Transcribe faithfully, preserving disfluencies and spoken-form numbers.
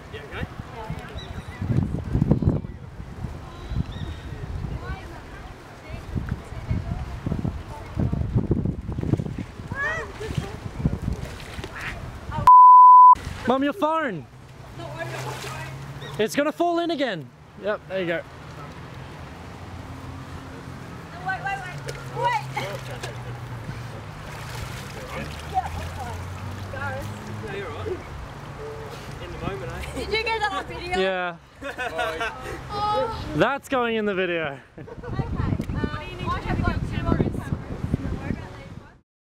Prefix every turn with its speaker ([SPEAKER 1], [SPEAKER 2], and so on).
[SPEAKER 1] Yeah, okay?
[SPEAKER 2] Mum, your phone! It's gonna fall in again. Yep, there you go.
[SPEAKER 3] No, wait, wait, wait. Wait! Yeah, I'm fine. Gareth.
[SPEAKER 1] No, you're alright. In the moment, eh?
[SPEAKER 3] Did you get that on video?
[SPEAKER 2] Yeah.
[SPEAKER 3] Oh.
[SPEAKER 2] That's going in the video.
[SPEAKER 3] Okay.